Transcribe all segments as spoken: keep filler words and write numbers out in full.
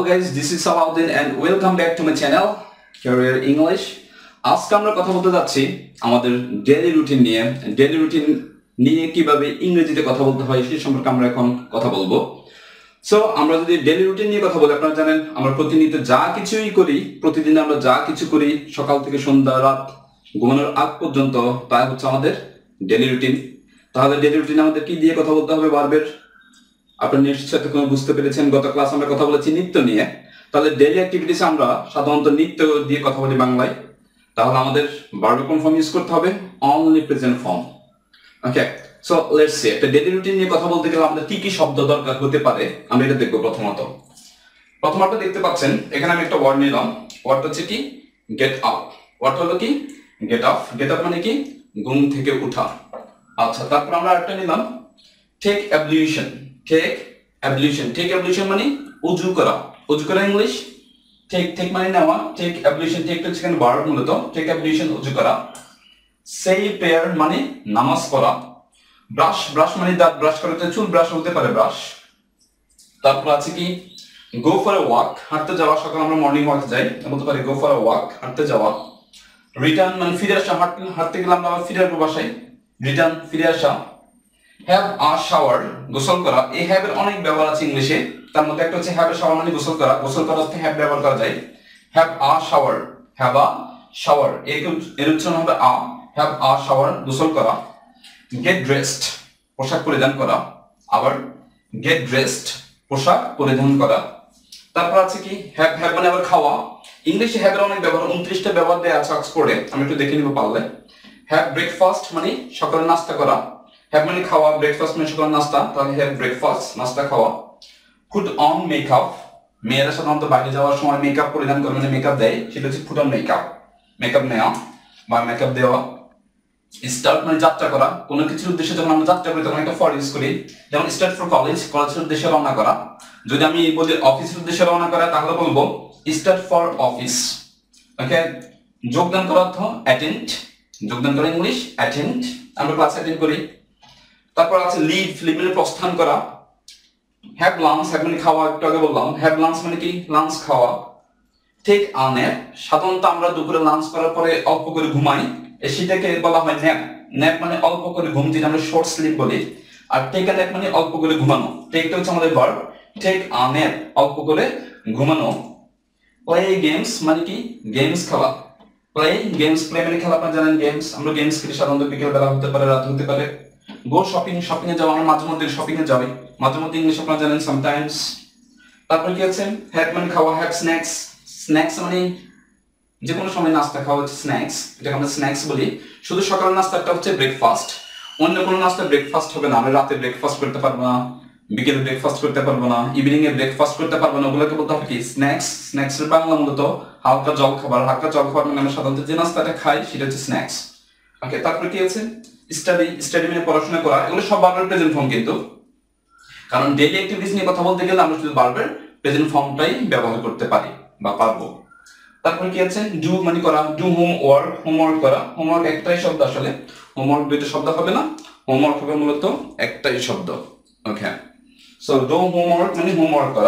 guys, this is Salahuddin and welcome back to my channel Career English. আজকে আমরা কথা বলতে যাচ্ছি আমাদের ডেইলি রুটিন নিয়ে। ডেইলি রুটিন নিয়ে কিভাবে ইংরেজিতে কথা বলতে হয় সেই সম্পর্কে আমরা এখন কথা বলবো। সো আমরা যদি ডেইলি রুটিন নিয়ে কথা বলি, আপনারা জানেন আমরা প্রতিনিয়ত যা কিছুই করি, প্রতিদিন আমরা যা কিছু করি সকাল থেকে সন্ধ্যা রাত ঘুমানোর আগ পর্যন্ত, তা হচ্ছে আমাদের ডেইলি রুটিন। তাহলে ডেইলি রুটিন আমাদের কি দিয়ে কথা বলতে হবে বারবার? আপনারা নিশ্চয়ই এতক্ষণ বুঝতে পেরেছেন, গত ক্লাস আমরা কথা বলেছি নিত্য নিয়ে। তাহলে ডেইলি অ্যাক্টিভিটিস আমরা সাধারণত নিত্য দিয়ে কথা বলি বাংলায়। তাহলে আমাদের ভার্ব কোন ফর্ম ইউজ করতে হবে? Only present form. Okay, so let's see একটা ডেইলি রুটিন নিয়ে কথা বলতে গেলে আমাদের কি কি শব্দ দরকার হতে পারে আমরা এটা দেখব। প্রথমত প্রথমত দেখতে পাচ্ছেন এখানে আমি একটা ওয়ার্ড নিলাম। ওয়ার্ডটা হচ্ছে কি? Get up. ওয়ার্ড হলো কি? Get up. গেট আপ মানে কি? ঘুম থেকে ওঠা। আচ্ছা, তারপর আমরা একটা নিলাম take ablution. Take ablution. Take ablution মানে উজু করা। উজু করা ইংলিশ টেক। টেক মানে নেওয়া। টেক অ্যাবলিউশন, টেক হচ্ছে এখানে ভার্ব মূলত। টেক অ্যাবলিউশন উজু করা। সেই প্রেয়ার মানে নামাজ পড়া। ব্রাশ। ব্রাশ মানে দাঁত ব্রাশ করতে, চুল ব্রাশ হতে পারে ব্রাশ। তারপর আছে কি? গো ফর এ ওয়াক, হাঁটতে যাওয়া। সকালে আমরা মর্নিং ওয়াকে যাই, বলতে পারি গো ফর এ ওয়াক, হাঁটতে যাওয়া। রিটার্ন মানে ফিরে আসা। হাঁটতে হাঁটতে গেলে আমরা আবার ফিরে আসবো বাসায়। রিটার্ন ফিরে আসা। হ্যাভ আ শাওয়ার, গোসল করা। এই হ্যাভ এর অনেক ব্যবহার আছে ইংলিশে, তার মধ্যে একটা হচ্ছে হ্যাভ এ শাওয়ার মানে গোসল করা। গোসল করার অর্থে হ্যাভ ব্যবহার করা যায়। Have a shower, have a shower, এর উচ্চারণ হবে আ। হ্যাভ আ শাওয়ার, গোসল করা। গেট ড্রেসড, পোশাক পরিধান করা। আবার গেট ড্রেসড, পোশাক পরিধান করা। তারপর আছে কি? হ্যাভ। হ্যাভ মানে আবার খাওয়া। ইংলিশে হ্যাভ এর অনেক ব্যবহার, উনত্রিশটা ব্যবহার দেওয়া আছে অক্সফোর্ডে, আমি একটু দেখে নিব পারলে। হ্যাভ ব্রেকফাস্ট মানে সকালে নাস্তা করা। হ্যাভ মানে খাওয়া, ব্রেকফাস্ট মানে সকালে নাস্তা, তাহলে হ্যাভ ব্রেকফাস্ট, নাস্তা খাওয়া। পুট অন মেকআপ, মেয়েরা সাধারণত বাইরে যাওয়ার সময় মেকআপ পরিধান করে, মানে মেকআপ দেয়, সেটা হচ্ছে পুট অন মেকআপ, মেকআপ নেওয়া বা মেকআপ দেওয়া। স্টার্ট মানে যাত্রা করা। কোনো কিছুর উদ্দেশ্যে যখন আমরা যাত্রা করি তখন একটা ফর ইউজ করি, যেমন স্টার্ট ফর কলেজ, কলেজের উদ্দেশ্যে রওনা করা। যদি আমি বলি অফিসের উদ্দেশ্যে রওনা করা, তাহলে বলবো স্টার্ট ফর অফিস। ওকে, যোগদান করার অর্থ অ্যাটেন্ড। যোগদান করা ইংলিশ অ্যাটেন্ড, আমরা ক্লাস অ্যাটেন্ড করি। তারপর আছে লিভ। লিভ মানে প্রস্থান করা। হ্যাভ লাঞ্চ, হ্যাভ মানে খাওয়া, একটু আগে বললাম। হ্যাভ লাঞ্চ মানে কি? লাঞ্চ খাওয়া। টেক আ ন্যাপ, সাধারণত আমরা দুপুরে লাঞ্চ করার পরে অল্প করে ঘুমাই, সেটাকে বলা হয় ন্যাপ। ন্যাপ মানে অল্প করে ঘুম, যেটা আমরা শর্ট স্লিপ বলি। আর টেক আ ন্যাপ মানে অল্প করে ঘুমানো। টেকটা হচ্ছে আমাদের ভার্ব, টেক আ ন্যাপ অল্প করে ঘুমানো। প্লে গেমস মানে কি? গেমস খেলা। প্লে গেমস, প্লে মানে খেলা, আপনারা জানেন গেমস। আমরা গেমস খেলি সাধারণত বিকেল বেলা হতে পারে, রাত হতে পারে। গো শপিং, শপিং এ যাওয়া, আমরা মাঝে মধ্যে শপিং এ যাই, মাঝে মধ্যে ইংলিশ আপনারা জানেন সামটাইমস। তারপর কি আছে? হ্যাভ মানে খাওয়া। Have snacks. স্ন্যাক্স মানে যে কোনো সময় নাস্তা খাওয়া হচ্ছে স্ন্যাক্স, এটাকে আমরা স্ন্যাক্স বলি। শুধু সকালের নাস্তাটা হচ্ছে ব্রেকফাস্ট, অন্য কোনো নাস্তা ব্রেকফাস্ট হবে না। আমরা রাতে ব্রেকফাস্ট করতে পারবো না, বিকেলে ব্রেকফাস্ট করতে পারবো না, ইভিনিং এ ব্রেকফাস্ট করতে পারবো না, ওগুলোকে বলতে হবে কি? স্ন্যাক্স। স্ন্যাক্স এর বাংলা মূলত হালকা জল খাবার। হালকা জল খাবার মানে আমরা সাধারণত যে নাস্তাটা খাই সেটা হচ্ছে স্ন্যাক্স। ওকে, তারপর কি আছে? স্টাডি। স্টাডি মানে পড়াশোনা করা। এগুলো সব ভার্বের প্রেজেন্ট ফর্ম, কিন্তু কারণ ডেইলি অ্যাক্টিভিটিস নিয়ে কথা বলতে গেলে আমরা শুধু ভার্বের প্রেজেন্ট ফর্মটাই ব্যবহার করতে পারি বা পারবো। তারপর কি আছে? ডু মানে করা। ডু হোমওয়ার্ক, হোমওয়ার্ক করা। হোমওয়ার্ক একটাই শব্দ আসলে, হোমওয়ার্ক দুইটা শব্দ হবে না, হোমওয়ার্ক হবে মূলত একটাই শব্দ। ওকে, সো ডু হোমওয়ার্ক মানে হোমওয়ার্ক করা।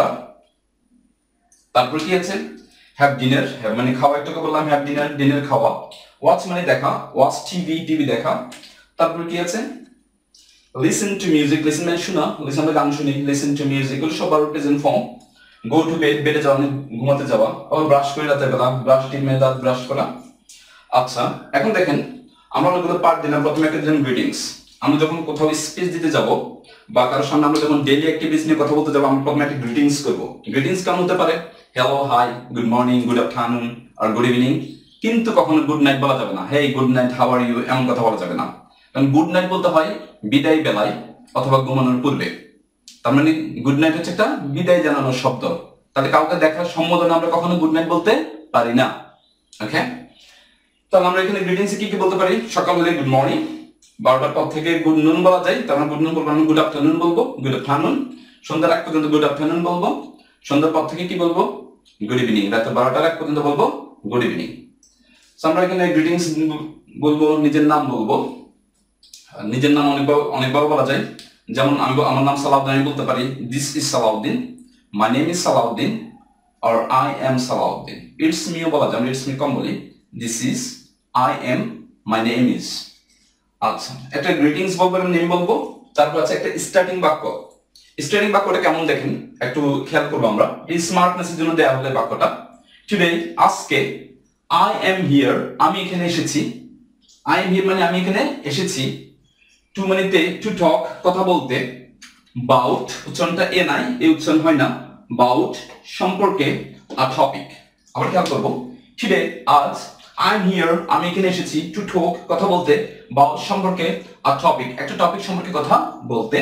তারপর কি আছে? Have dinner. হ্যাভ মানে খাওয়া, একটু বললাম হ্যাভ ডিনার, ডিনার খাওয়া। ওয়াচ মানে দেখা, ওয়াচ টিভি, টিভি দেখা। তারপর কি আছে? Listen to music. লিসেন মানে শোনা, লিসেন আমরা গান শুনি, লিসেন টু মিউজিক, এগুলো সব verb present form. Go to bed, বেডে যাওয়া মানে ঘুমাতে যাওয়া। আবার ব্রাশ করে রাতের বেলা, ব্রাশ টিপ মেরে দাঁত ব্রাশ করা। আচ্ছা, এখন দেখেন আমরা অনেকগুলো পার্ট দিলাম। প্রথমে একটা দিলাম গ্রিটিংস। আমরা যখন কোথাও স্পিচ দিতে যাব বা কারোর সামনে আমরা যখন ডেইলি অ্যাক্টিভিটিস নিয়ে কথা বলতে যাবো, আমরা প্রথমে একটা গ্রিটিংস করবো। গ্রিটিংস কেমন হতে পারে? Hello, hi, good morning, good afternoon আর গুড ইভিনিং। কিন্তু কখনো গুড নাইট বলা যাবে না। Hey good night, how are you, এমন কথা বলা যাবে না। কারণ গুড নাইট বলতে হয় বিদায় বেলায় অথবা ঘুমানোর পূর্বে। তার মানে গুড নাইট হচ্ছে একটা বিদায় জানানোর শব্দ। তাহলে কাউকে দেখার সম্বোধনে আমরা কখনো গুড নাইট বলতে পারি না। ওকে, তাহলে আমরা এখানে গ্রিটিংস কি কি বলতে পারি? সকাল হলে গুড মর্নিং, বারোটার পর থেকে গুড নুন বলা যায়, তার মানে গুড নুন বলবো, গুড আফটারনুন বলবো, গুড আফটারনুন। সন্ধ্যার আগ পর্যন্ত গুড আফটারনুন বলবো। সন্ধ্যার পর থেকে কি বলবো? Good evening. রাতে বারোটার আগ পর্যন্ত বলবো গুড ইভিনিং। আমরা এখানে গ্রিটিংস বলবো, নিজের নাম বলবো। নিজের নাম অনেকবার অনেকবার বলা যায়, যেমন আমি আমার নাম সালাউদ্দিন, আমি বলতে পারি this is Salauddin, my name is Salauddin, or I am Salahuddin. It's me বলা যায়, it's me কম বলি, this is, I am, my name is. আচ্ছা, একটা গ্রিটিংস বলবো, নেম বলবো, তারপর আছে একটা স্টার্টিং বাক্য। স্টার্টিং বাক্যটা কেমন দেখেন একটু খেয়াল করবো আমরা, এই স্মার্টনেসের জন্য দেওয়া হলে বাক্যটা। টুডে, আজকে, I am here, আমি এখানে এসেছি। I am here মানে আমি এখানে এসেছি। টু মানেতে টু টক, কথা বলতে। বাউট, উচ্চারণটা এ নাই, এই উচ্চারণ হয় না। বাউট, সম্পর্কে। আ টপিক, আবার খেয়াল করবো। টুডে, আজ, I am here, আমি এখানে এসেছি। টু টক, কথা বলতে। বাউট, সম্পর্কে। আ টপিক, একটা টপিক সম্পর্কে কথা বলতে।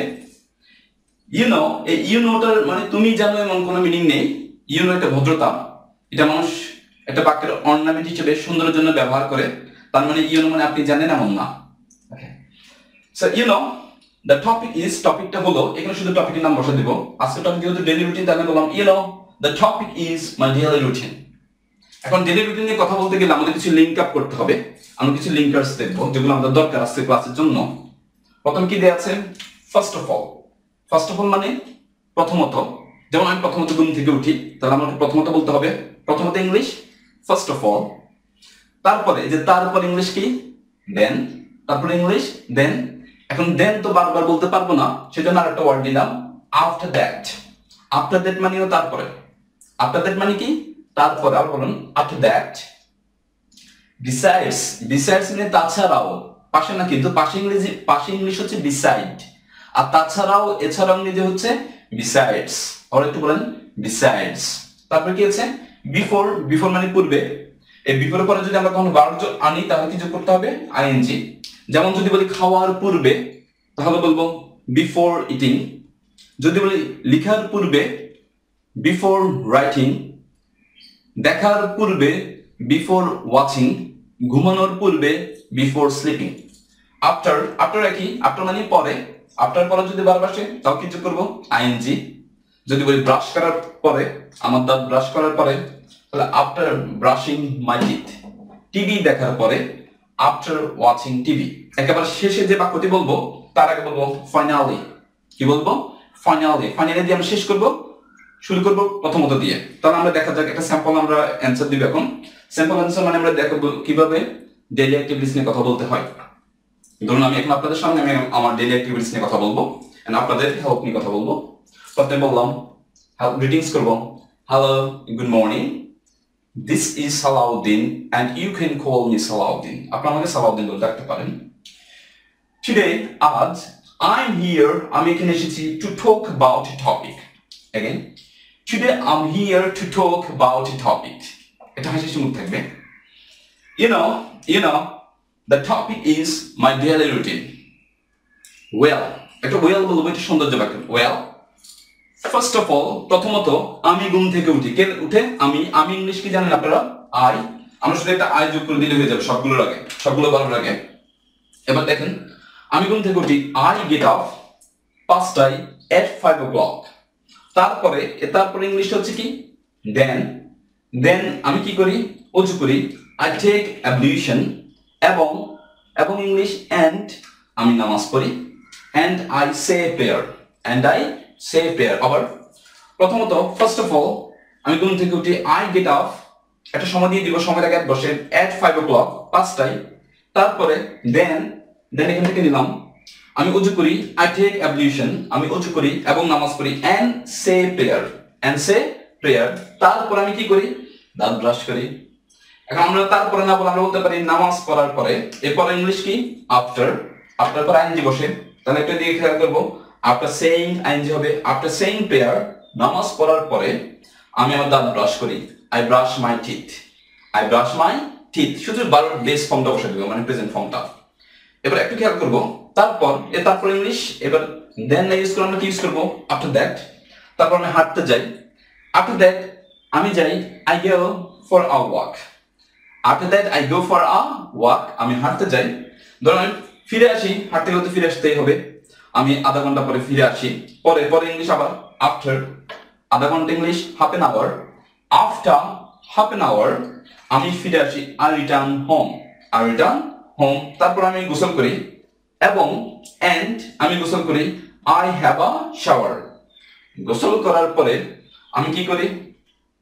ইউ নো, এই ইউ নোটার মানে তুমি জানো এমন কোনো মিনিং নেই। ইউ নো একটা ভদ্রতা, এটা মানুষ একটা বাক্যের অর্নামেন্ট হিসেবে সুন্দরের জন্য ব্যবহার করে। তার মানে ইউ নো মানে আপনি জানেন এমন না। Okay, so you know the topic is, টপিকটা হলো, এখানে শুধু টপিকের নাম বসে দিব। আজকে টপিক যেহেতু ডেইলি রুটিন, তাহলে বললাম you know the topic is my daily routine. এখন ডেইলি রুটিন নিয়ে কথা বলতে গেলে আমাদের কিছু লিঙ্ক আপ করতে হবে। আমরা কিছু লিঙ্কার্স দেখবো যেগুলো আমাদের দরকার আছে ক্লাসের জন্য। প্রথম কি দেয়া আছে? First of all. First of all মানে প্রথমত, যেমন আমি প্রথমত ঘুম থেকে উঠি, তাহলে আমাকে প্রথমত বলতে হবে, প্রথমত ইংলিশ ফার্স্ট অফ অল। তারপরে যে তারপর ইংলিশ কি? দেন। তারপরে ইংলিশ দেন। এখন দেন তো বারবার বলতে পারবো না, সেজন্য আরেকটা ওয়ার্ড দিলাম, আফটার দ্যাট। আফটার দ্যাট মানেও তারপরে। আফটার দ্যাট মানে কি? তারপরে। আবার বলুন, আফটার দ্যাট। বিসাইডস, বিসাইডস মানে তাছাড়াও, পাশে না কিন্তু, পাশে ইংরেজি, পাশে ইংলিশ হচ্ছে বিসাইড, আর তাছাড়াও, এছাড়াও ইংরেজি হচ্ছে বিসাইডস। আর একটু বলেন বিসাইডস। তারপরে কি আছে? বিফোর। বিফোর মানে পূর্বে। এই বিফোরের পরে যদি আমরা কোনো ভার্ব আনি তাহলে কি যোগ করতে হবে? আইএনজি। যেমন যদি বলি খাওয়ার পূর্বে, তাহলে বলবো বিফোর ইটিং। যদি বলি লিখার পূর্বে, বিফোর রাইটিং। দেখার পূর্বে, বিফোর ওয়াচিং। ঘুমানোর পূর্বে, বিফোর স্লিপিং। আফটার, আফটার কি? আফটার মানে পরে। আফটার পরে যদি ভার্ব আসে তাও কি যোগ করবো? আইএনজি। যদি বলি ব্রাশ করার পরে, আমার দাঁত ব্রাশ করার পরে, তাহলে after brushing my teeth. TV দেখার পরে, আফটার ওয়াচিং টিভি। একেবারে শেষে যে বাক্যটি বলবো তার আগে বলবো ফাইনালি। কি বলবো? ফাইনালি। ফাইনালি দিয়ে আমরা শেষ করবো, শুরু করবো প্রথমত দিয়ে। তাহলে আমরা দেখা যাক একটা স্যাম্পল, আমরা অ্যান্সার দিব এখন। স্যাম্পল অ্যান্সার মানে আমরা দেখাবো কিভাবে ডেইলি অ্যাক্টিভিটিস নিয়ে কথা বলতে হয়। ধরুন আমি এখন আপনাদের সামনে আমি আমার ডেইলি অ্যাক্টিভিটিস নিয়ে কথা বলবো, এন্ড আপনাদের হেল্প নিয়ে কথা বলবো। প্রথমে বললাম গ্রিটিংস করবো, hello, good morning, this is Salauddin and you can call me Salauddin. আপনি আমাকে সালাউদ্দিন বলে ডাকতে পারেন। টুডে, আজ, আই এম হিয়ার, আমি এখানে এসেছি, to talk about a topic. Again, today I am here to talk about a topic. এটা হাসি মুখ থাকবে। You know, you know the topic is my daily routine. Well, একটা well বলবো, এটা সৌন্দর্য বাক্য। Well, first of all, প্রথমত আমি ঘুম থেকে উঠি। কে উঠে? আমি। আমি ইংলিশ কি জানেন আপনারা? I। আমরা শুধু একটা I যোগ করে দিলে হয়ে যাবে সবগুলোর আগে, সবগুলো বলার আগে। এবার দেখেন, আমি ঘুম থেকে উঠি, I get up পাঁচটায় at five o'clock। তারপরে, তারপরে ইংলিশ হচ্ছে কি? Then, then আমি কি করি? অজু করি, I take ablution। এবং, এবং ইংলিশ এন্ড, আমি নামাজ পড়ি, and I say prayer, and I say prayer. আবার প্রথমত ফার্স্ট অফ অল আমি ঘুম থেকে উঠি, আই গেট আপ, একটা সময় দিয়ে দিব, সময়টা গ্যাপ বসে, এট ফাইভ ও ক্লক, পাঁচটায়। তারপরে দেন, দেন এখান থেকে নিলাম, আমি অজু করি, আই টেক অ্যাবলিউশন, আমি অজু করি এবং নামাজ পড়ি, and say prayer, and say prayer. তারপর আমি কি করি? দাঁত ব্রাশ করি। এখন আমরা তারপরে না বলে আমরা বলতে পারি নামাজ পড়ার পরে। এরপর ইংলিশ কি? আফটার। আফটার পর আইএনজি বসে, তাহলে একটা দিয়ে খেয়াল করবো, আফটার সেইং আইএনজি হবে, আফটার সেইং প্রেয়ার, নামাজ পড়ার পরে আমি আমার দাঁত ব্রাশ করি, I brush my teeth, I brush my teeth. শুধু বারো বেস ফর্মটা বসে দেবো, মানে প্রেজেন্ট ফর্মটা। এবার একটু খেয়াল করবো, তারপর এ তারপর ইংলিশ। এবার দেন না ইউজ করে আমরা কি ইউজ করবো? After that. তারপর আমি হাঁটতে যাই, আফটার দ্যাট আমি যাই, I go for a walk. After that I go for a walk, আমি হাঁটতে যাই। ধরুন আমি ফিরে আসি, হাঁটতে গেলে তো ফিরে আসতেই হবে, আমি আধা ঘন্টা পরে ফিরে আসি। পরে, পরে ইংলিশ আবার আফটার, আধা ঘন্টা English half an hour. After half an hour আমি ফিরে আসি, I return home, I return home. তারপর আমি গোসল করি এবং এন্ড আমি গোসল করি, আই হ্যাভ আ শাওয়ার। গোসল করার পরে আমি কি করি?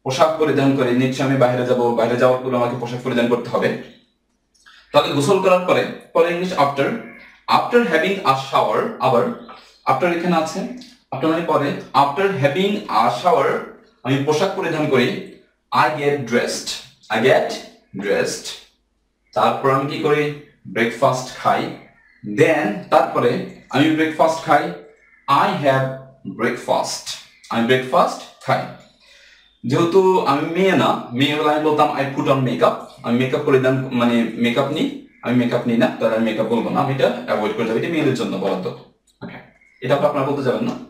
পোশাক পরিধান করি, নিশ্চয় আমি বাইরে যাব, বাইরে যাওয়ার পর আমাকে পোশাক পরিধান করতে হবে। তাহলে গোসল করার পরে, পরে English after, after having a shower, আবার আফটার এখানে আছে, আফটার মানে পরে, আফটার হ্যাভিং আ শাওয়ার আমি পোশাক পরিধান করি, I get dressed, I get dressed. তারপর আমি কি করি, ব্রেকফাস্ট খাই, দেন তারপরে আমি ব্রেকফাস্ট খাই, আই হ্যাভ ব্রেকফাস্ট, আমি ব্রেকফাস্ট খাই। যেহেতু আমি মেয়ে না, মেয়ে হলে আমি বলতাম আই পুট অন মেকআপ, আমি মেকআপ পরিধান মানে মেকআপ নিই, আমি মেকআপ নিই না, তাহলে আমি মেকআপ বলবো না, আমি এটা অ্যাভয়েড করে যাবো, এটা মেয়েদের জন্য বরাদ্দ। ওকে, এটা আপনারা বলতে যাবেন না।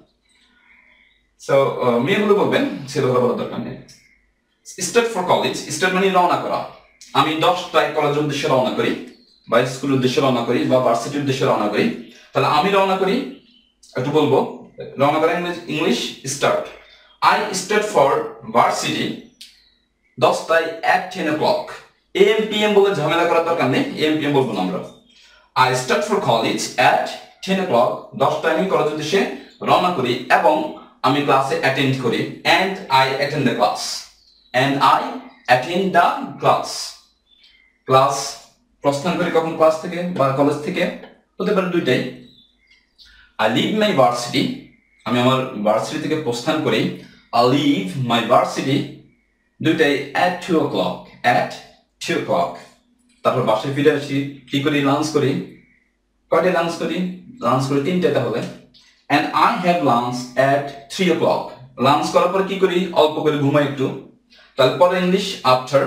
সো মেয়েগুলো বলবেন, ছেলেগুলো বলার দরকার নেই। স্টার্ট ফর কলেজ, স্টার্ট মানে রওনা করা। আমি দশটায় কলেজের উদ্দেশ্যে রওনা করি, বা স্কুলের উদ্দেশ্যে রওনা করি, বা ভার্সিটির উদ্দেশ্যে রওনা করি। তাহলে আমি রওনা করি, একটু বলবো রওনা করা English, English start. I start for varsity দশটায় at ten o'clock। A M P M বলে ঝামেলা করার দরকার নেই, A M P M বলবো না আমরা। I start for college at ten o'clock দশটায় আমি কলেজ উদ্দেশ্যে রওনা করি এবং আমি ক্লাসে অ্যাটেন্ড করি, and I attend the class, and I attend the class। Class প্রস্থান করি কখন, ক্লাস থেকে বা কলেজ থেকে, হতে পারে দুইটাই। I leave my varsity আমি আমার ভার্সিটি থেকে প্রস্থান করি, I leave my varsity দুইটাই at two o'clock, at two o'clock। তারপর বাসায় ফিরে আসি, কি করি, লাঞ্চ করি। কয়টায় লাঞ্চ করি, লাঞ্চ করি তিনটায় তাহলে, and I have lunch at three o'clock। Lunch করার পর কি করি, অল্প করে ঘুমাই একটু। তাহলে পরে English after,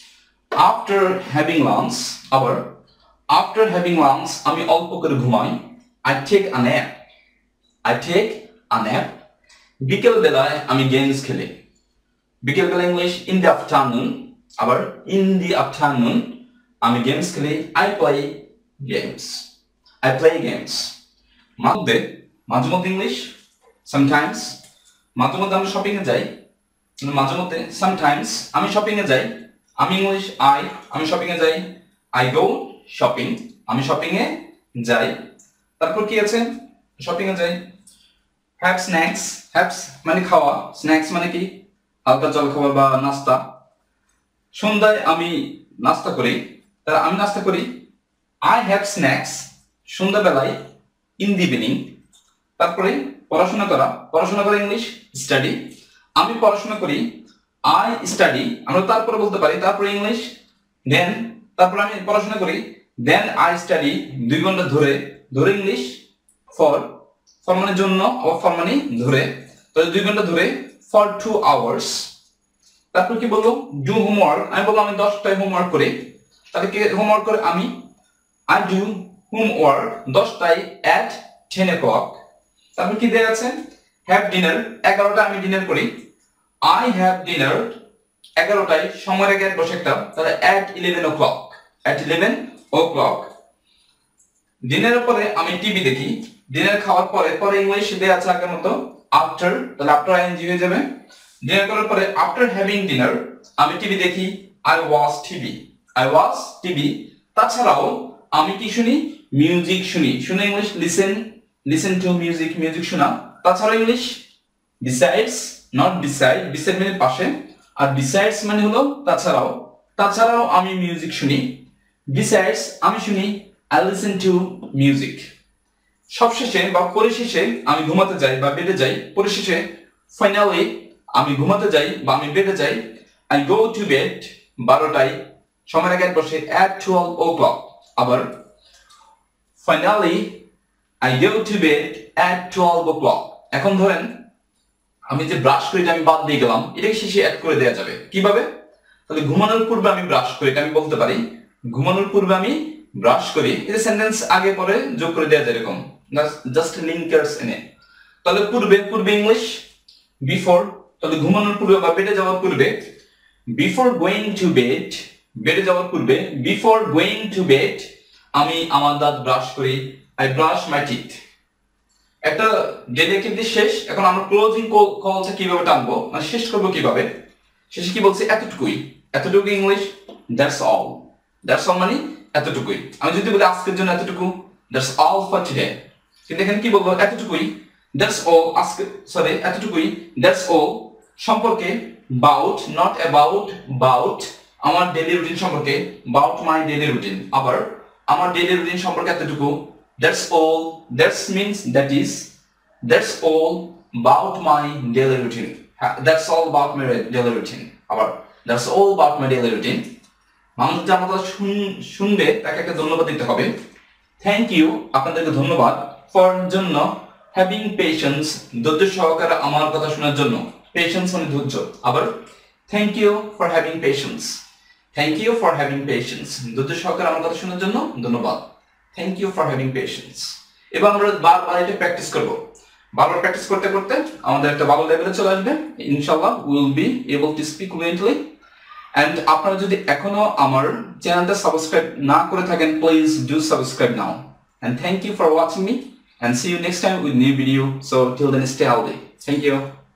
after having lunch, আবার আফটার হ্যাভিং লাঞ্চ আমি অল্প করে ঘুমাই, I take a nap, I take a nap। বিকেল বেলায় আমি গেমস খেলি, বিকেল বেলা ইংলিশ ইন দ্য আফটারনুন, আবার ইন দি আফটারনুন আমি গেমস খেলি, I play games, I play games। মাঝে মাঝে মধ্যে ইংলিশ সামটাইমস, মাঝে মধ্যে আমি শপিং এ যাই, মাঝে মধ্যে সামটাইমস আমি শপিং এ যাই, আমি ইংলিশ আই, আমি শপিং এ যাই, I go shopping, আমি শপিং এ যাই। তারপর কি আছে, শপিং এ যাই। হ্যাভ স্ন্যাক্স, হ্যাভস মানে খাওয়া, স্ন্যাক্স মানে কি, হালকা জল খাবার বা নাস্তা। সন্ধ্যায় আমি নাস্তা করি, তাহলে আমি নাস্তা করি, আই হ্যাভ স্ন্যাক্স সন্ধ্যাবেলায়, ইন দি ইভিনিং। তারপরে পড়াশোনা করা, পড়াশোনা করা ইংলিশ স্টাডি, আমি পড়াশোনা করি, আই স্টাডি। আমরা তারপরে বলতে পারি, তারপরে ইংলিশ দেন, তারপরে আমি পড়াশোনা করি, দেন আই স্টাডি দুই ঘন্টা ধরে, ধরে ইংলিশ ফর, ফর মানে জন্য, আবার ফর মানে ধরে, তাহলে দুই ঘন্টা ধরে, ফর টু আওয়ার্স। তারপর কি বলবো, ডু হোমওয়ার্ক, আমি বলবো আমি দশটায় হোমওয়ার্ক করি, তাহলে কি হোমওয়ার্ক করে আমি, আই ডু হোমওয়ার্ক দশটায় অ্যাট টেন o'clock। তারপর কি দেয়া আছে, হ্যাভ ডিনার এগারোটা আমি ডিনার করি, আই হ্যাভ ডিনার এগারোটায়, সময়ের আগে বসে একটা, তাহলে at eleven o'clock, at eleven o'clock। ডিনারের পরে আমি টিভি দেখি, ডিনার খাওয়ার পরে, পরে ইংলিশ দেয়া আছে আগের মতো আফটার, তাহলে আফটার আইএনজি হয়ে যাবে। ডিনার করার পরে আফটার হ্যাভিং ডিনার আমি টিভি দেখি, I watch TV, I watch TV. তাছাড়াও আমি কি শুনি, মিউজিক শুনি, শুনে English listen, listen to music, music শোনা। তাছাড়া English besides, not beside, beside মানে পাশে, আর বিসাইডস মানে হলো তাছাড়াও, তাছাড়াও আমি মিউজিক শুনি, বিসাইডস আমি শুনি, আই লিসেন টু মিউজিক। সবশেষে বা পরিশেষে আমি ঘুমাতে যাই বা বেডে যাই, পরিশেষে ফাইনালি আমি ঘুমাতে যাই বা আমি বেডে যাই, আই গো টু বেড বারোটায়, সময়ের আগে বসে অ্যাট টুয়েলভ o'clock। আবার finally I go to bed at twelve o'clock। এখন ধরেন আমি যে ব্রাশ করি আমি বাদ দিয়ে গেলাম, এটাকে শেষে অ্যাড করে দেওয়া যাবে কিভাবে, তাহলে ঘুমানোর পূর্বে আমি ব্রাশ করি, এটা আমি বলতে পারি ঘুমানোর পূর্বে আমি ব্রাশ করি, এই সেন্টেন্স আগে পরে যোগ করে দেওয়া যায় এরকম, জাস্ট লিঙ্কার্স এনে। তাহলে পূর্বে, পূর্বে ইংলিশ বিফোর, তাহলে ঘুমানোর পূর্বে বা বেডে যাওয়ার পূর্বে, বিফোর গোয়িং টু বেড, বেডে যাওয়ার পূর্বে, বিফোর গোয়িং টু বেড আমি আমার দাঁত ব্রাশ করি, আই ব্রাশ মাই টিথ। একটা ডেলি অ্যাক্টিভিটি শেষ, এখন আমরা ক্লোজিং কলটা কিভাবে টানবো, মানে শেষ করবো কিভাবে, শেষে কি বলছি, এতটুকুই, এতটুকু English that's all, that's all মানে এতটুকুই। আমি যদি বলি আজকের জন্য এতটুকু, দ্যাটস অল ফর টুডে, কিন্তু এখানে কি বলবো, এতটুকুই, দ্যাটস অল, আজকে সরি এতটুকুই, দ্যাটস অল সম্পর্কে বাউট, নট অ্যাবাউট, বাউট আমার ডেইলি রুটিন সম্পর্কে, বাউট মাই ডেইলি রুটিন। আবার আমার ডেইলি রুটিন সম্পর্কে এতটুকু, that's all, that's means that is, that's all about my daily routine. That's all about my daily routine. আবার that's all about my daily routine. মানুষ যে আমার কথা শুনবে তাকে একটা ধন্যবাদ দিতে হবে। থ্যাংক ইউ, আপনাদেরকে ধন্যবাদ, ফর জন্য, হ্যাভিং পেশেন্স, ধৈর্য সহকারে আমার কথা শোনার জন্য, পেশেন্স মানে ধৈর্য। আবার thank you for having patience, thank you for having patience, ধৈর্য সহকারে আমার কথা শোনার জন্য ধন্যবাদ, thank you for having patience. এবার আমরা বারবার এটা প্র্যাকটিস করবো। বারবার প্র্যাকটিস করতে করতে আমাদের একটা ভালো লেভেলে চলে আসবে ইনশাআল্লাহ, will be able to speak fluently. And আপনারা যদি এখনো আমার চ্যানেলটা সাবস্ক্রাইব না করে থাকেন, please do subscribe now. And thank you for watching me, and see you next time with new video. So till then, stay healthy. Thank you.